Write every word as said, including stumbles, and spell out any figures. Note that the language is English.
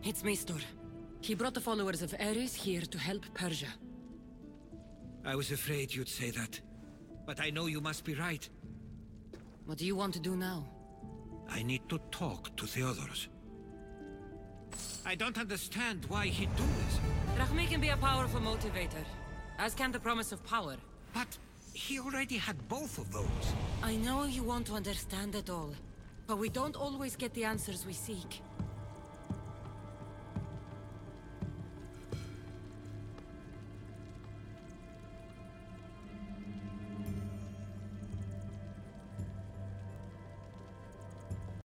It's Maestor. He brought the followers of Ares here to help Persia. I was afraid you'd say that. But I know you must be right. What do you want to do now? I need to talk to Theodoros. I don't understand why he'd do this. Drachmi can be a powerful motivator, as can the promise of power. But he already had both of those. I know you want to understand it all, but we don't always get the answers we seek.